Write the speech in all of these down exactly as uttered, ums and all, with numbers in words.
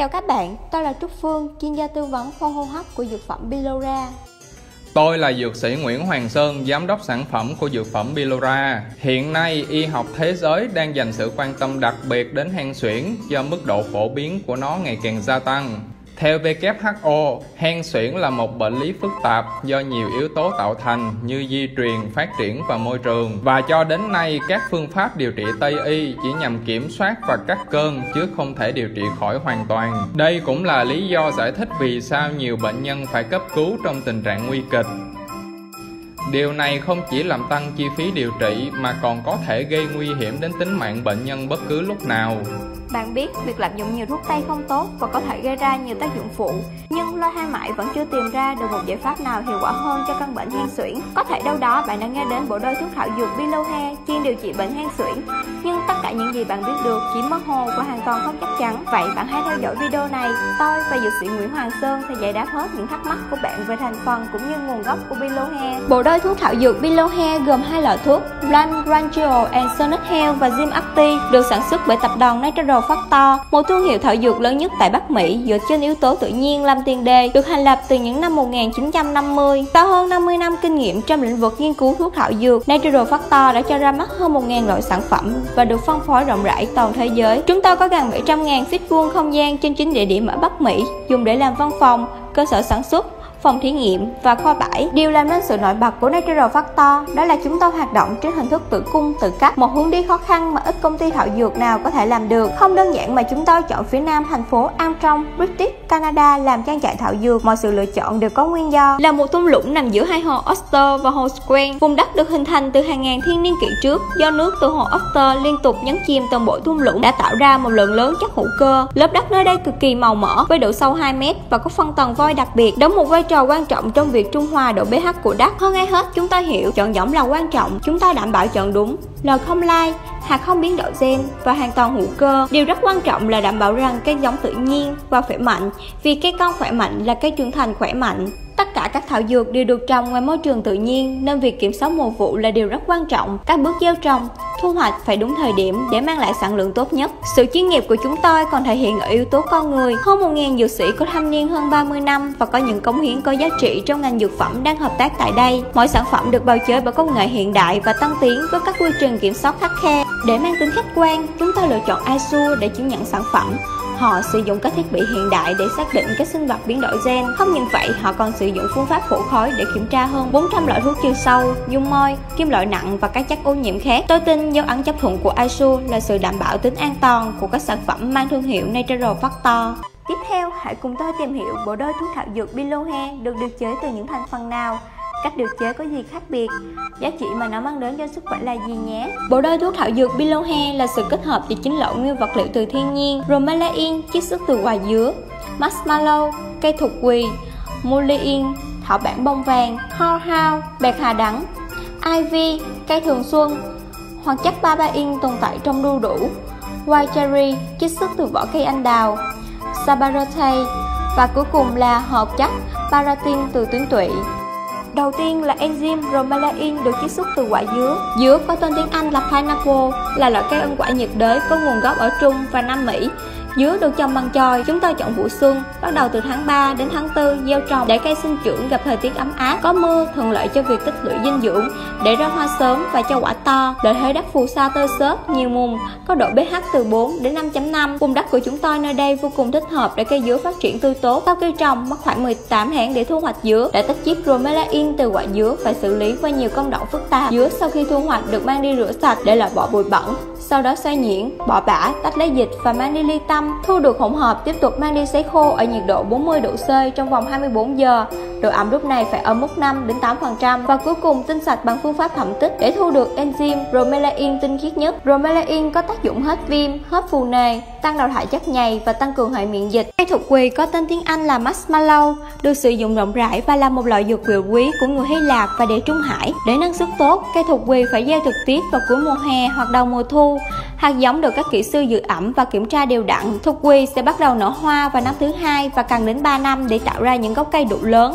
Chào các bạn, tôi là Trúc Phương, chuyên gia tư vấn khoa hô hấp của dược phẩm Bylora. Tôi là dược sĩ Nguyễn Hoàng Sơn, giám đốc sản phẩm của dược phẩm Bylora. Hiện nay, y học thế giới đang dành sự quan tâm đặc biệt đến hen suyễn do mức độ phổ biến của nó ngày càng gia tăng. Theo W H O, hen suyễn là một bệnh lý phức tạp do nhiều yếu tố tạo thành như di truyền, phát triển và môi trường. Và cho đến nay, các phương pháp điều trị Tây y chỉ nhằm kiểm soát và cắt cơn chứ không thể điều trị khỏi hoàn toàn. Đây cũng là lý do giải thích vì sao nhiều bệnh nhân phải cấp cứu trong tình trạng nguy kịch. Điều này không chỉ làm tăng chi phí điều trị mà còn có thể gây nguy hiểm đến tính mạng bệnh nhân bất cứ lúc nào. Bạn biết việc lạm dụng nhiều thuốc tây không tốt và có thể gây ra nhiều tác dụng phụ, nhưng loay hoay mãi vẫn chưa tìm ra được một giải pháp nào hiệu quả hơn cho căn bệnh hen suyễn. Có thể đâu đó bạn đã nghe đến bộ đôi thuốc thảo dược Bylora chuyên điều trị bệnh hen suyễn, nhưng tất cả những gì bạn biết được chỉ mơ hồ và hoàn toàn không chắc chắn. Vậy bạn hãy theo dõi video này, tôi và dược sĩ Nguyễn Hoàng Sơn sẽ giải đáp hết những thắc mắc của bạn về thành phần cũng như nguồn gốc của Bylora. Bộ đôi thuốc thảo dược Bylora gồm hai loại thuốc Rancho and Sonic Health và Zim Acti, được sản xuất bởi tập đoàn Natural Factor, một thương hiệu thảo dược lớn nhất tại Bắc Mỹ dựa trên yếu tố tự nhiên làm tiền đề, được thành lập từ những năm một nghìn chín trăm năm mươi. Sau hơn năm mươi năm kinh nghiệm trong lĩnh vực nghiên cứu thuốc thảo dược, Natural Factor đã cho ra mắt hơn một nghìn loại sản phẩm và được phân phối rộng rãi toàn thế giới. Chúng tôi có gần bảy trăm nghìn feet vuông không gian trên chín địa điểm ở Bắc Mỹ, dùng để làm văn phòng, cơ sở sản xuất, phòng thí nghiệm và kho bãi. Điều làm nên sự nổi bật của Natural Factor đó là chúng tôi hoạt động trên hình thức tự cung tự cấp, một hướng đi khó khăn mà ít công ty thảo dược nào có thể làm được. Không đơn giản mà chúng tôi chọn phía nam thành phố Armstrong, British Canada làm trang trại thảo dược, mọi sự lựa chọn đều có nguyên do. Là một thung lũng nằm giữa hai hồ Oster và hồ Square, vùng đất được hình thành từ hàng ngàn thiên niên kỷ trước do nước từ hồ Oster liên tục nhấn chìm toàn bộ thung lũng đã tạo ra một lượng lớn chất hữu cơ. Lớp đất nơi đây cực kỳ màu mỡ với độ sâu hai mét và có phân tầng vôi đặc biệt, đóng một vai trò quan trọng trong việc trung hòa độ pH của đất. Hơn ai hết, chúng ta hiểu chọn giống là quan trọng. Chúng ta đảm bảo chọn đúng, lời không lai, hạt không biến đổi gen và hoàn toàn hữu cơ. Điều rất quan trọng là đảm bảo rằng cây giống tự nhiên và khỏe mạnh, vì cây con khỏe mạnh là cây trưởng thành khỏe mạnh. Tất cả các thảo dược đều được trồng ngoài môi trường tự nhiên nên việc kiểm soát mùa vụ là điều rất quan trọng. Các bước gieo trồng, thu hoạch phải đúng thời điểm để mang lại sản lượng tốt nhất. Sự chuyên nghiệp của chúng tôi còn thể hiện ở yếu tố con người. Hơn một nghìn dược sĩ có thâm niên hơn ba mươi năm và có những cống hiến có giá trị trong ngành dược phẩm đang hợp tác tại đây. Mỗi sản phẩm được bào chế bởi công nghệ hiện đại và tân tiến với các quy trình kiểm soát khắt khe. Để mang tính khách quan, chúng tôi lựa chọn i ét u để chứng nhận sản phẩm. Họ sử dụng các thiết bị hiện đại để xác định các sinh vật biến đổi gen. Không những vậy, họ còn sử dụng phương pháp phổ khói để kiểm tra hơn bốn trăm loại thuốc trừ sâu, dung môi, kim loại nặng và các chất ô nhiễm khác. Tôi tin dấu ấn chấp thuận của i ét u là sự đảm bảo tính an toàn của các sản phẩm mang thương hiệu Natural Factor. Tiếp theo, hãy cùng tôi tìm hiểu bộ đôi thuốc thảo dược Bylora được điều chế từ những thành phần nào, cách điều chế có gì khác biệt, giá trị mà nó mang đến cho sức khỏe là gì nhé. Bộ đôi thuốc thảo dược Bylora là sự kết hợp giữa chín loại nguyên vật liệu từ thiên nhiên: bromelain, chiết xuất từ quả dứa; marshmallow, cây thục quỳ; mullein, thảo bản bông vàng; horehound, bạc hà đắng; ivy, cây thường xuân; hoạt chất papain tồn tại trong đu đủ; white cherry, chiết xuất từ vỏ cây anh đào; sabarote, và cuối cùng là hợp chất paratin từ tuyến tụy. Đầu tiên là enzyme bromelain được chiết xuất từ quả dứa. Dứa có tên tiếng Anh là pineapple, là loại cây ăn quả nhiệt đới có nguồn gốc ở Trung và Nam Mỹ. Dứa được trồng bằng chồi, chúng tôi chọn vụ xuân, bắt đầu từ tháng ba đến tháng tư gieo trồng để cây sinh trưởng gặp thời tiết ấm áp, có mưa thuận lợi cho việc tích lũy dinh dưỡng, để ra hoa sớm và cho quả to. Lợi thế đất phù sa tơi xốp, nhiều mùn, có độ pH từ bốn đến năm chấm năm. Vùng đất của chúng tôi nơi đây vô cùng thích hợp để cây dứa phát triển tươi tốt. Sau khi trồng mất khoảng mười tám tháng để thu hoạch dứa. Để tách chiết bromelain từ quả dứa phải xử lý qua nhiều công đoạn phức tạp. Dứa sau khi thu hoạch được mang đi rửa sạch để loại bỏ bụi bẩn, sau đó xay nhuyễn, bỏ bã, tách lấy dịch và mang đi ly tâm. Thu được hỗn hợp tiếp tục mang đi sấy khô ở nhiệt độ bốn mươi độ C trong vòng hai mươi bốn giờ. Độ ẩm lúc này phải ở mức năm đến tám phần trăm. Và cuối cùng tinh sạch bằng phương pháp thẩm tích để thu được enzyme bromelain tinh khiết nhất. Bromelain có tác dụng hết viêm, hết phù nề, tăng đào thải chất nhầy và tăng cường hệ miễn dịch. Cây thục quỳ có tên tiếng Anh là marshmallow, được sử dụng rộng rãi và là một loại dược liệu quý của người Hy Lạp và Địa Trung Hải. Để năng suất tốt, cây thục quỳ phải gieo trực tiếp vào cuối mùa hè hoặc đầu mùa thu. Hạt giống được các kỹ sư giữ ẩm và kiểm tra đều đặn. Thục quỳ sẽ bắt đầu nở hoa vào năm thứ hai và cần đến ba năm để tạo ra những gốc cây đủ lớn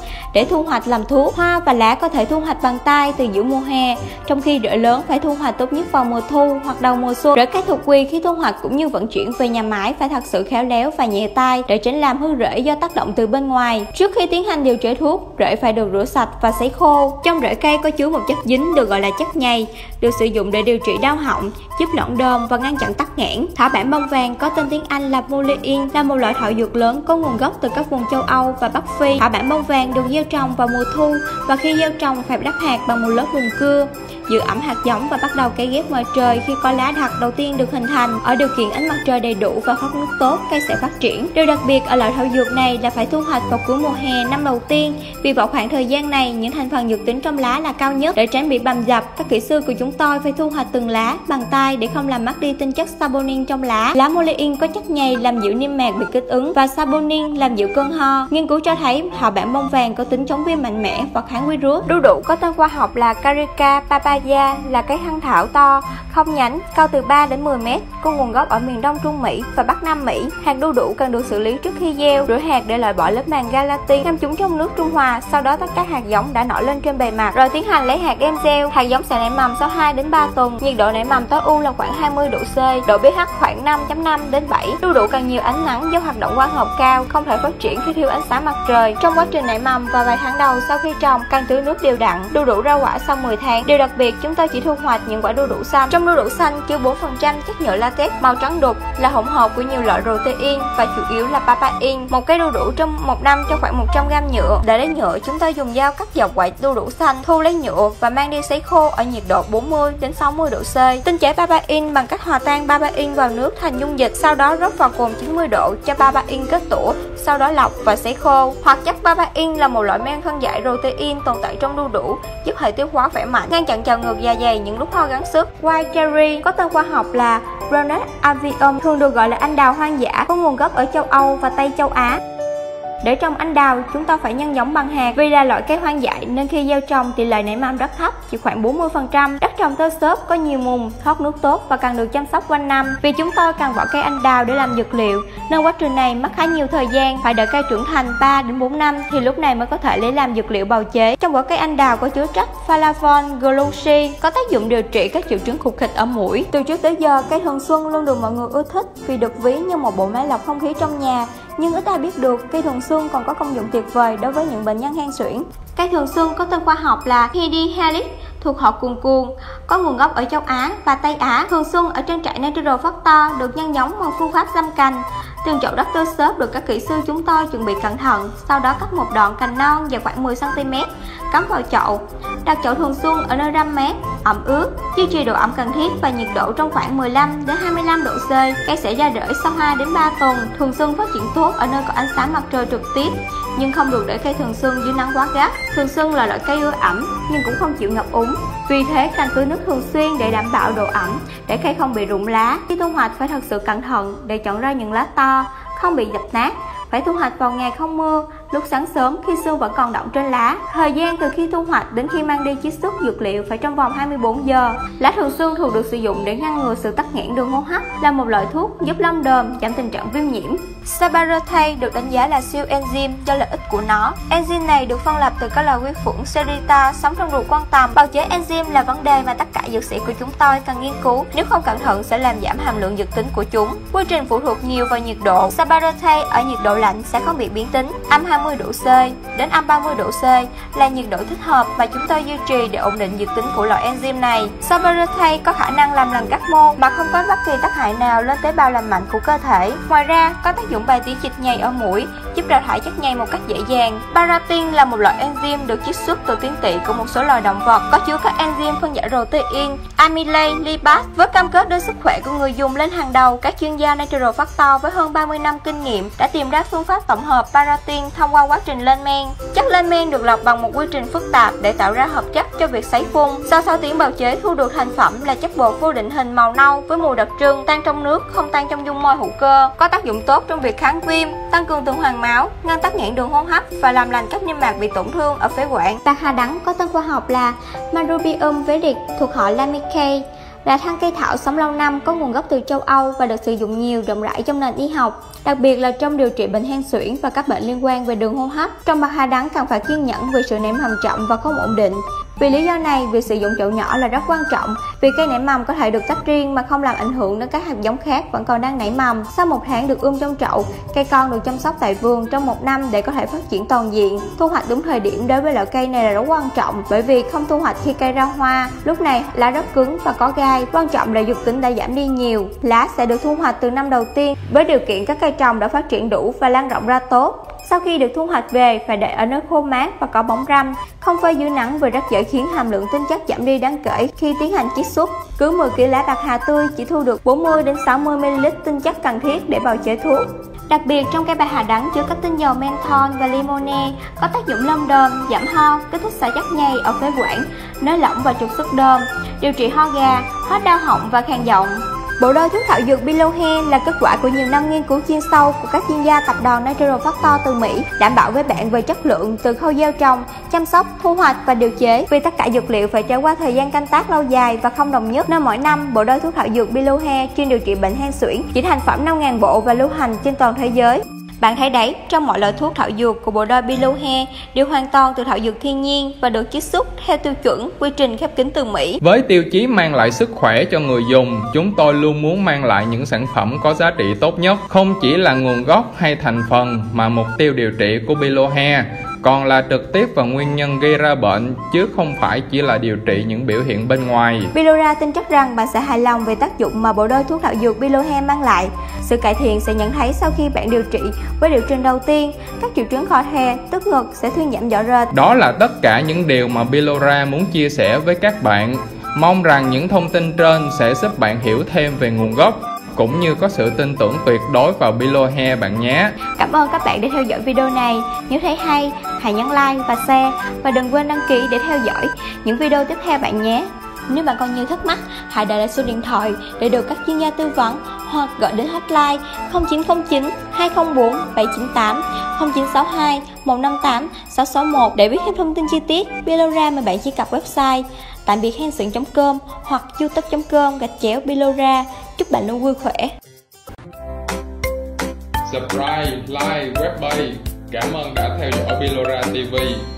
để thu hoạch làm thuốc. Hoa và lá có thể thu hoạch bằng tay từ giữa mùa hè, trong khi rễ lớn phải thu hoạch tốt nhất vào mùa thu hoặc đầu mùa xuân. Rễ cây thuộc quy khi thu hoạch cũng như vận chuyển về nhà máy phải thật sự khéo léo và nhẹ tay để tránh làm hư rễ do tác động từ bên ngoài. Trước khi tiến hành điều chế thuốc, rễ phải được rửa sạch và sấy khô. Trong rễ cây có chứa một chất dính được gọi là chất nhầy, được sử dụng để điều trị đau họng, giúp loãng đờm và ngăn chặn tắc nghẽn. Thảo bản bông vàng có tên tiếng Anh là Mullein là một loại thảo dược lớn có nguồn gốc từ các vùng châu Âu và Bắc Phi. Thảo bản bông vàng được gieo trồng vào mùa thu và khi gieo trồng phải đắp hạt bằng một lớp mùn cưa, giữ ẩm hạt giống và bắt đầu cấy ghép ngoài trời khi có lá thật đầu tiên được hình thành. Ở điều kiện ánh mặt trời đầy đủ và thoát nước tốt, cây sẽ phát triển. Điều đặc biệt ở loại thảo dược này là phải thu hoạch vào cuối mùa hè năm đầu tiên, vì vào khoảng thời gian này những thành phần dược tính trong lá là cao nhất. Để tránh bị bầm dập, các kỹ sư của chúng tôi phải thu hoạch từng lá bằng tay để không làm mất đi tinh chất saponin trong lá. Lá Mullein có chất nhầy làm dịu niêm mạc bị kích ứng và saponin làm dịu cơn ho. Nghiên cứu cho thấy thảo bản bông vàng có tính chống viêm mạnh mẽ và kháng virus. Đu đủ có tên khoa học là Carica papaya, là cây hăng thảo to, không nhánh, cao từ ba đến mười mét, có nguồn gốc ở miền Đông Trung Mỹ và Bắc Nam Mỹ. Hạt đu đủ cần được xử lý trước khi gieo, rửa hạt để loại bỏ lớp màng gelatin, ngâm chúng trong nước trung hòa, sau đó tất các hạt giống đã nổi lên trên bề mặt, rồi tiến hành lấy hạt đem gieo. Hạt giống sẽ nảy mầm sau hai đến ba tuần. Nhiệt độ nảy mầm tối ưu là khoảng hai mươi độ C, độ pH khoảng năm chấm năm đến bảy. Đu đủ cần nhiều ánh nắng do hoạt động quang hợp cao, không thể phát triển khi thiếu ánh sáng mặt trời. Trong quá trình nảy mầm và vài tháng đầu sau khi trồng, cần tưới nước đều đặn. Đu đủ ra quả sau mười tháng. Điều đặc biệt, chúng tôi chỉ thu hoạch những quả đu đủ xanh. Trong đu đủ xanh chứa bốn phần trăm chất nhựa latex màu trắng đục, là hỗn hợp của nhiều loại protein và chủ yếu là papain. Một cây đu đủ trong một năm cho khoảng một trăm gam nhựa. Để lấy nhựa, chúng tôi dùng dao cắt dọc quả đu đủ xanh, thu lấy nhựa và mang đi sấy khô ở nhiệt độ bốn mươi đến sáu mươi độ C. Tinh chế papain bằng cách hòa tan papain vào nước thành dung dịch, sau đó rót vào cồn chín mươi độ cho papain kết tủa, sau đó lọc và sấy khô. Hoạt chất papain là một loại men phân giải protein tồn tại trong đu đủ, giúp hệ tiêu hóa khỏe mạnh, ngăn chặn trào ngược dạ dày những lúc ho gắng sức. White cherry có tên khoa học là Bronet avium, thường được gọi là anh đào hoang dã, có nguồn gốc ở châu Âu và Tây châu Á. Để trồng anh đào, chúng ta phải nhân giống bằng hạt. Vì là loại cây hoang dại nên khi gieo trồng tỷ lệ nảy mầm rất thấp, chỉ khoảng bốn mươi phần trăm. Đất trồng tơ xốp có nhiều mùn, thoát nước tốt và cần được chăm sóc quanh năm. Vì chúng tôi cần vỏ cây anh đào để làm dược liệu, nên quá trình này mất khá nhiều thời gian, phải đợi cây trưởng thành ba đến bốn năm thì lúc này mới có thể lấy làm dược liệu bào chế. Trong vỏ cây anh đào có chứa chất Flavon glucin, có tác dụng điều trị các triệu chứng khục khịch ở mũi. Từ trước tới giờ, cây thường xuân luôn được mọi người ưa thích vì được ví như một bộ máy lọc không khí trong nhà. Nhưng ít ai biết được cây thường xuân còn có công dụng tuyệt vời đối với những bệnh nhân hen suyễn. Cây thường xuân có tên khoa học là Hedyhelix, thuộc họ cuồng cuồng, có nguồn gốc ở châu Á và Tây Á. Thường xuân ở trên trại Natural Factor được nhân giống bằng phương pháp giâm cành. Từng chậu đất tơ xốp được các kỹ sư chúng tôi chuẩn bị cẩn thận, sau đó cắt một đoạn cành non dài khoảng mười xăng ti mét, cắm vào chậu. Đặt chậu thường xuân ở nơi râm mát, ẩm ướt, duy trì độ ẩm cần thiết và nhiệt độ trong khoảng mười lăm đến hai mươi lăm độ C. Cây sẽ ra rễ sau hai đến ba tuần. Thường xuân phát triển tốt ở nơi có ánh sáng mặt trời trực tiếp, nhưng không được để cây thường xuân dưới nắng quá gắt. Thường xuân là loại cây ưa ẩm nhưng cũng không chịu ngập úng. Vì thế cần tưới nước thường xuyên để đảm bảo độ ẩm, để cây không bị rụng lá. Khi thu hoạch phải thật sự cẩn thận để chọn ra những lá to, không bị dập nát. Phải thu hoạch vào ngày không mưa, lúc sáng sớm khi sương vẫn còn đọng trên lá. Thời gian từ khi thu hoạch đến khi mang đi chiết xuất dược liệu phải trong vòng hai mươi bốn giờ. Lá thường xuân thường được sử dụng để ngăn ngừa sự tắc nghẽn đường hô hấp, là một loại thuốc giúp lông đờm, giảm tình trạng viêm nhiễm. Sabarothai được đánh giá là siêu enzyme do lợi ích của nó. Enzyme này được phân lập từ các loài vi khuẩn Serita sống trong ruột con tằm. Bào chế enzyme là vấn đề mà tất cả dược sĩ của chúng tôi cần nghiên cứu, nếu không cẩn thận sẽ làm giảm hàm lượng dược tính của chúng. Quy trình phụ thuộc nhiều vào nhiệt độ. Sabarothai ở nhiệt độ lạnh sẽ không bị biến tính. Âm hai mươi độ C đến âm ba mươi độ C là nhiệt độ thích hợp mà chúng tôi duy trì để ổn định dược tính của loại enzyme này. Sabarothai có khả năng làm lành các mô mà không có bất kỳ tác hại nào lên tế bào lành mạnh của cơ thể. Ngoài ra, có tác dụng bài tiết dịch nhầy ở mũi, giúp đào thải chất nhầy một cách dễ dàng. Baratin là một loại enzyme được chiết xuất từ tuyến tỵ của một số loài động vật, có chứa các enzyme phân giải protein, amylase, lipase. Với cam kết đưa sức khỏe của người dùng lên hàng đầu, các chuyên gia Natural Factor với hơn ba mươi năm kinh nghiệm đã tìm ra phương pháp tổng hợp Baratin thông qua quá trình lên men. Chất lên men được lọc bằng một quy trình phức tạp để tạo ra hợp chất cho việc sấy phun. Sau sáu tiếng bào chế, thu được thành phẩm là chất bột vô định hình màu nâu với mùi đặc trưng, tan trong nước, không tan trong dung môi hữu cơ, có tác dụng tốt trong việc kháng viêm, tăng cường tuần hoàn máu, ngăn tắc nghẽn đường hô hấp và làm lành các niêm mạc bị tổn thương ở phế quản. Bạc hà đắng có tên khoa học là Marubium veric, thuộc họ Lamicae. là thân cây thảo sống lâu năm, có nguồn gốc từ châu Âu và được sử dụng nhiều rộng rãi trong nền y học, đặc biệt là trong điều trị bệnh hen suyễn và các bệnh liên quan về đường hô hấp. Trong bạc hà đắng cần phải kiên nhẫn vì sự nảy mầm chậm và không ổn định. Vì lý do này, việc sử dụng chậu nhỏ là rất quan trọng, vì cây nảy mầm có thể được tách riêng mà không làm ảnh hưởng đến các hạt giống khác vẫn còn đang nảy mầm. Sau một tháng được ươm trong chậu, cây con được chăm sóc tại vườn trong một năm để có thể phát triển toàn diện. Thu hoạch đúng thời điểm đối với loại cây này là rất quan trọng, bởi vì không thu hoạch khi cây ra hoa, lúc này lá rất cứng và có gai. Quan trọng là dược tính đã giảm đi nhiều. Lá sẽ được thu hoạch từ năm đầu tiên với điều kiện các cây trồng đã phát triển đủ và lan rộng ra tốt. Sau khi được thu hoạch về, phải để ở nơi khô mát và có bóng râm, không phơi dưới nắng vì rất dễ khiến hàm lượng tinh chất giảm đi đáng kể khi tiến hành chiết xuất. Cứ mười ki lô gam lá bạc hà tươi chỉ thu được bốn mươi đến sáu mươi mi li lít tinh chất cần thiết để bào chế thuốc. Đặc biệt trong cây bạc hà đắng chứa các tinh dầu menthol và limonene có tác dụng lâm đờm, giảm ho, kích thích xả chất nhầy ở phế quản, nới lỏng và trục xuất đờm, điều trị ho gà, hết đau họng và khàn giọng. Bộ đôi thuốc thảo dược Bilohe là kết quả của nhiều năm nghiên cứu chuyên sâu của các chuyên gia tập đoàn Natural Factor từ Mỹ, đảm bảo với bạn về chất lượng từ khâu gieo trồng, chăm sóc, thu hoạch và điều chế. Vì tất cả dược liệu phải trải qua thời gian canh tác lâu dài và không đồng nhất, nên mỗi năm bộ đôi thuốc thảo dược Bilohe chuyên điều trị bệnh hen suyễn chỉ thành phẩm năm nghìn bộ và lưu hành trên toàn thế giới. Bạn thấy đấy, trong mọi loại thuốc thảo dược của bộ đôi Bilohe đều hoàn toàn từ thảo dược thiên nhiên và được chiết xuất theo tiêu chuẩn quy trình khép kín từ Mỹ. Với tiêu chí mang lại sức khỏe cho người dùng, chúng tôi luôn muốn mang lại những sản phẩm có giá trị tốt nhất, không chỉ là nguồn gốc hay thành phần mà mục tiêu điều trị của Bilohe còn là trực tiếp vào nguyên nhân gây ra bệnh, chứ không phải chỉ là điều trị những biểu hiện bên ngoài. Bilora tin chắc rằng bạn sẽ hài lòng về tác dụng mà bộ đôi thuốc thảo dược Bilohe mang lại. Sự cải thiện sẽ nhận thấy sau khi bạn điều trị với liệu trình đầu tiên, các triệu chứng khó thè, tức ngực sẽ thuyên giảm rõ rệt. Đó là tất cả những điều mà Bilora muốn chia sẻ với các bạn. Mong rằng những thông tin trên sẽ giúp bạn hiểu thêm về nguồn gốc, cũng như có sự tin tưởng tuyệt đối vào Bilohe bạn nhé. Cảm ơn các bạn đã theo dõi video này. Nếu thấy hay, hãy nhấn like và share, và đừng quên đăng ký để theo dõi những video tiếp theo bạn nhé. Nếu bạn còn nhiều thắc mắc, hãy để lại số điện thoại để được các chuyên gia tư vấn, hoặc gọi đến hotline không chín không chín hai không bốn bảy chín tám, không chín sáu hai một năm tám sáu sáu một để biết thêm thông tin chi tiết. Bilora mời bạn truy cập website tạm biệt hen suyễn chấm com hoặc youtube chấm com gạch chéo Bilora. Chúc bạn luôn vui khỏe. Subscribe, like, web bay. Cảm ơn đã theo dõi Bilora ti vi.